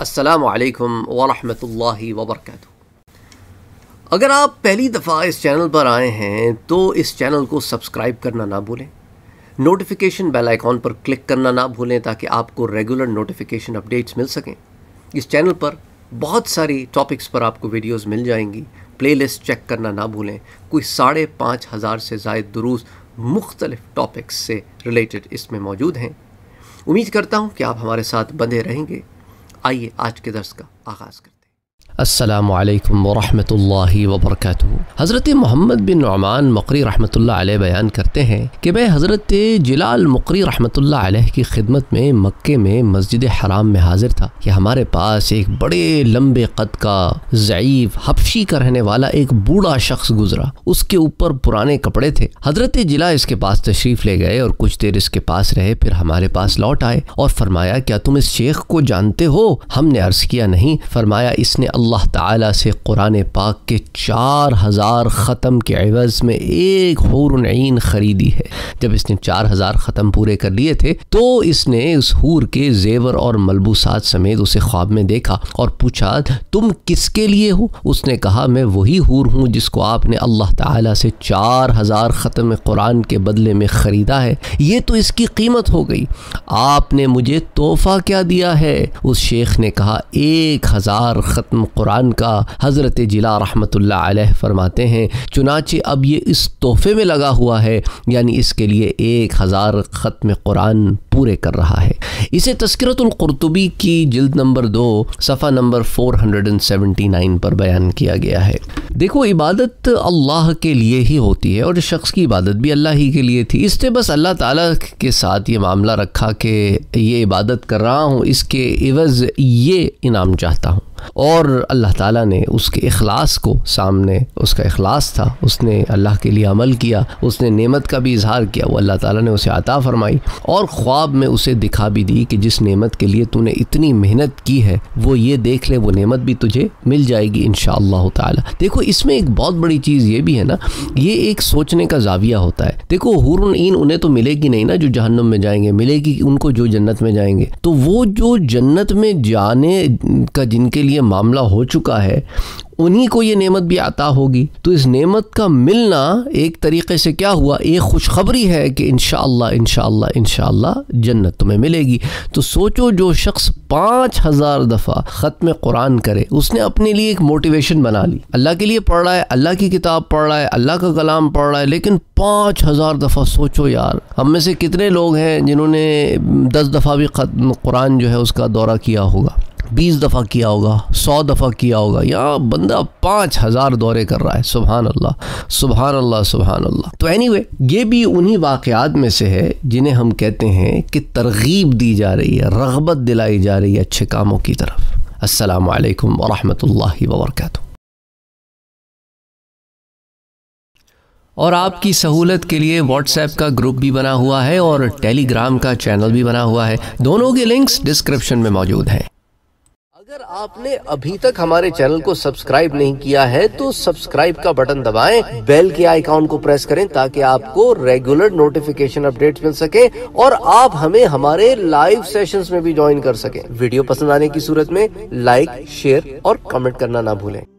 السلام علیکم ورحمۃ اللہ وبرکاتہ۔ اگر آپ پہلی دفعہ اس چینل پر آئے ہیں تو اس چینل کو سبسکرائب کرنا نہ بھولیں، نوٹیفیکیشن بیل آئیکن پر کلک کرنا نہ بھولیں تاکہ آپ کو ریگولر نوٹیفیکیشن اپڈیٹس مل سکیں۔ اس چینل پر بہت ساری ٹاپکس پر آپ کو ویڈیوز مل جائیں گی، پلے لسٹ چیک کرنا نہ بھولیں۔ کوئی 5,500 سے زائد دروس مختلف ٹاپکس سے ریلیٹڈ اس میں موجود ہیں۔ امید کرتا ہوں کہ آپ ہمارے ساتھ بندے رہیں گے۔ آئیے آج کے درس کا آغاز کرتے ہیں۔ السلام علیکم ورحمۃ اللہ وبرکاتہ۔ حضرت محمد بن نعمان مقری رحمۃ اللہ علیہ بیان کرتے ہیں کہ میں حضرت جلال مقری رحمۃ اللہ علیہ کی خدمت میں مکے میں مسجد حرام میں حاضر تھا کہ ہمارے پاس ایک بڑے لمبے قد کا ضعیف حبشی کا رہنے والا ایک بوڑھا شخص گزرا۔ اس کے اوپر پرانے کپڑے تھے۔ حضرت جلا اس کے پاس تشریف لے گئے اور کچھ دیر اس کے پاس رہے، پھر ہمارے پاس لوٹ آئے اور فرمایا کیا تم اس شیخ کو جانتے ہو؟ ہم نے عرض کیا نہیں۔ فرمایا اس نے اللہ تعالیٰ سے قرآن پاک کے 4,000 ختم کے عوض میں ایک حور عین خریدی ہے۔ جب اس نے 4,000 ختم پورے کر لیے تھے تو اس نے اس حور کے زیور اور ملبوسات سمیت اسے خواب میں دیکھا اور پوچھا تم کس کے لیے ہو؟ اس نے کہا میں وہی حور ہوں جس کو آپ نے اللہ تعالیٰ سے 4,000 ختم قرآن کے بدلے میں خریدا ہے، یہ تو اس کی قیمت ہو گئی، آپ نے مجھے تحفہ کیا دیا ہے؟ اس شیخ نے کہا 1,000 ختم قرآن کا۔ حضرت جلا رحمت اللہ علیہ فرماتے ہیں چنانچہ اب یہ اس تحفے میں لگا ہوا ہے، یعنی اس کے لیے 1,000 ختم قرآن پورے کر رہا ہے۔ اسے تذکرۃ القرطبی کی جلد نمبر 2 صفحہ نمبر 479 پر بیان کیا گیا ہے۔ دیکھو عبادت اللہ کے لیے ہی ہوتی ہے اور اس شخص کی عبادت بھی اللہ ہی کے لیے تھی۔ اس نے بس اللہ تعالیٰ کے ساتھ یہ معاملہ رکھا کہ یہ عبادت کر رہا ہوں، اس کے عوض یہ انعام چاہتا ہوں، اور اللہ تعالیٰ نے اس کے اخلاص کو سامنے، اس کا اخلاص تھا، اس نے اللہ کے لیے عمل کیا، اس نے نعمت کا بھی اظہار کیا، وہ اللہ تعالیٰ نے اسے عطا فرمائی اور خواب میں اسے دکھا بھی دی کہ جس نعمت کے لیے تو نے اتنی محنت کی ہے وہ یہ دیکھ لے، وہ نعمت بھی تجھے مل جائے گی انشاءاللہ تعالیٰ۔ دیکھو اس میں ایک بہت بڑی چیز یہ بھی ہے نا، یہ ایک سوچنے کا زاویہ ہوتا ہے۔ دیکھو حور عین انہیں تو ملے گی نہیں نا جو جہنم میں جائیں گے، ملے گی ان کو جو جنت میں جائیں گے، تو وہ جو جنت میں جانے کا جن کے لیے معاملہ ہو چکا ہے انہی کو یہ نعمت بھی عطا ہوگی۔ تو اس نعمت کا ملنا ایک طریقے سے کیا ہوا، ایک خوشخبری ہے کہ انشاءاللہ جنت تمہیں ملے گی۔ تو سوچو جو شخص 5,000 دفعہ ختم قرآن کرے، اس نے اپنے لیے ایک موٹیویشن بنا لی، اللہ کے لیے پڑھ رہا ہے، اللہ کی کتاب پڑھ رہا ہے، اللہ کا کلام پڑھ رہا ہے، لیکن 5,000 دفعہ سوچو یار، ہم میں سے کتنے لوگ ہیں جنہوں نے 10 دفعہ بھی ختم قرآن جو ہے اس کا دورہ کیا ہوگا، 20 دفعہ کیا ہوگا، 100 دفعہ کیا ہوگا، یا بندہ 5,000 دورے کر رہا ہے۔ سبحان اللہ سبحان اللہ سبحان اللہ۔ تو اینیوے یہ بھی انہی واقعات میں سے ہے جنہیں ہم کہتے ہیں کہ ترغیب دی جا رہی ہے، رغبت دلائی جا رہی ہے اچھے کاموں کی طرف۔ السلام علیکم ورحمۃ اللہ وبرکاتہ۔ اور آپ کی سہولت کے لیے واٹس ایپ کا گروپ بھی بنا ہوا ہے اور ٹیلی گرام کا چینل بھی بنا ہوا ہے، دونوں کے لنکس ڈسکرپشن میں موجود ہیں۔ اگر آپ نے ابھی تک ہمارے چینل کو سبسکرائب نہیں کیا ہے تو سبسکرائب کا بٹن دبائیں، بیل کے آئیکن کو پریس کریں تاکہ آپ کو ریگولر نوٹیفیکیشن اپڈیٹس مل سکیں اور آپ ہمیں ہمارے لائیو سیشنز میں بھی جوائن کر سکیں۔ ویڈیو پسند آنے کی صورت میں لائک، شیئر اور کمنٹ کرنا نہ بھولیں۔